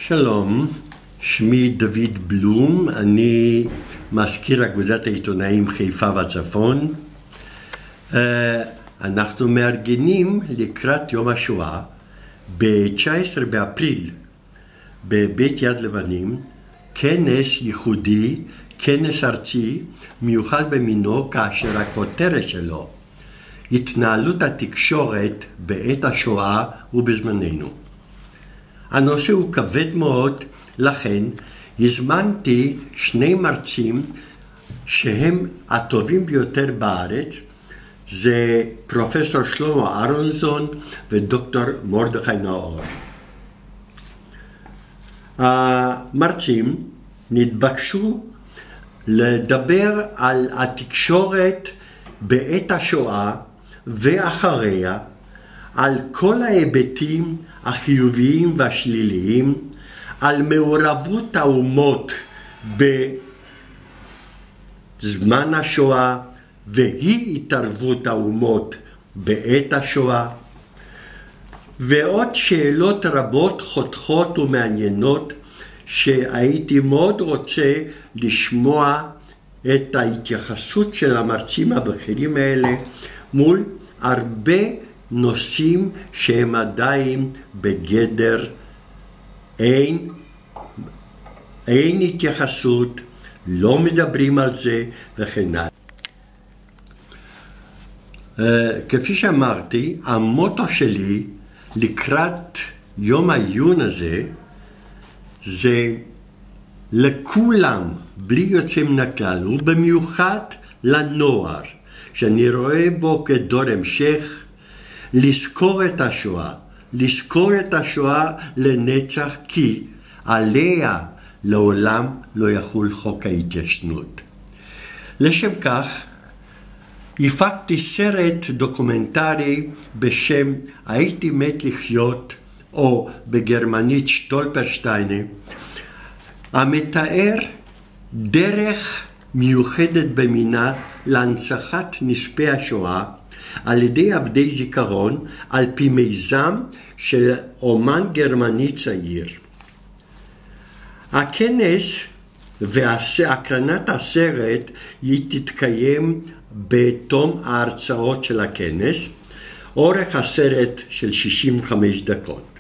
שלום, שמי דוד בלום, אני מזכיר אגודת העיתונאים חיפה והצפון. אנחנו מארגנים לקראת יום השואה ב-19 באפריל בבית יד לבנים כנס ייחודי, כנס ארצי מיוחד במינו, כאשר הכותרת שלו התנהלות התקשורת בעת השואה ובזמננו. הנושא הוא כבד מאוד, לכן הזמנתי שני מרצים שהם הטובים ביותר בארץ, זה פרופסור שלמה אהרונסון ודוקטור מרדכי נאור. המרצים נתבקשו לדבר על התקשורת בעת השואה ואחריה, על כל ההיבטים החיוביים והשליליים, על מעורבות האומות בזמן השואה והיא התערבות האומות בעת השואה, ועוד שאלות רבות חותכות ומעניינות שהייתי מאוד רוצה לשמוע את ההתייחסות של המרצים הבכירים האלה מול הרבה נושאים שהם עדיין בגדר אין התייחסות, לא מדברים על זה וכן הלאה. כפי שאמרתי, המוטו שלי לקראת יום העיון הזה זה לכולם בלי יוצא מן הכלל, ובמיוחד לנוער שאני רואה בו כדור המשך, לזכור את השואה, לזכור את השואה לנצח, כי עליה לעולם לא יחול חוק ההתיישנות. לשם כך הפקתי סרט דוקומנטרי בשם הייתי מת לחיות, או בגרמנית שטולפרשטיינה, המתאר דרך מיוחדת במינה להנצחת נספי השואה על ידי עבדי זיכרון, על פי מיזם של אומן גרמני צעיר. הכנס והקרנת הסרט תתקיים בתום ההרצאות של הכנס, אורך הסרט של 65 דקות.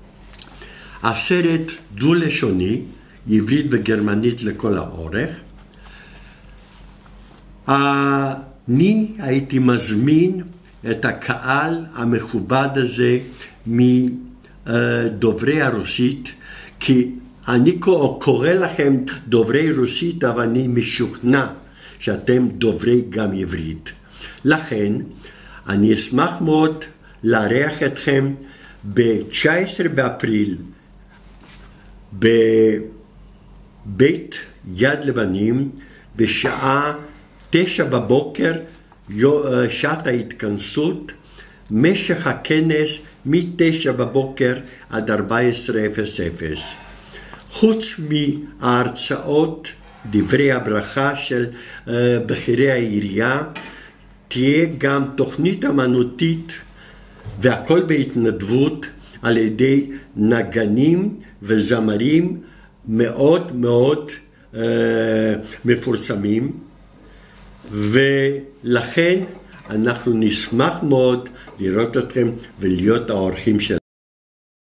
הסרט דו-לשוני, עברית וגרמנית לכל האורך. אני הייתי מזמין את הקהל המכובד הזה מדוברי הרוסית, כי אני קורא לכם דוברי רוסית, אבל אני משוכנע שאתם דוברי גם עברית. לכן אני אשמח מאוד לארח אתכם ב-19 באפריל בבית יד לבנים בשעה 9 בבוקר, שעת ההתכנסות. משך הכנס מ-9 בבוקר עד 14:00. חוץ מההרצאות, דברי הברכה של בכירי העירייה, תהיה גם תוכנית אמנותית, והכל בהתנדבות על ידי נגנים וזמרים מאוד מאוד מפורסמים, ולכן אנחנו נשמח מאוד לראות אתכם ולהיות האורחים שלנו.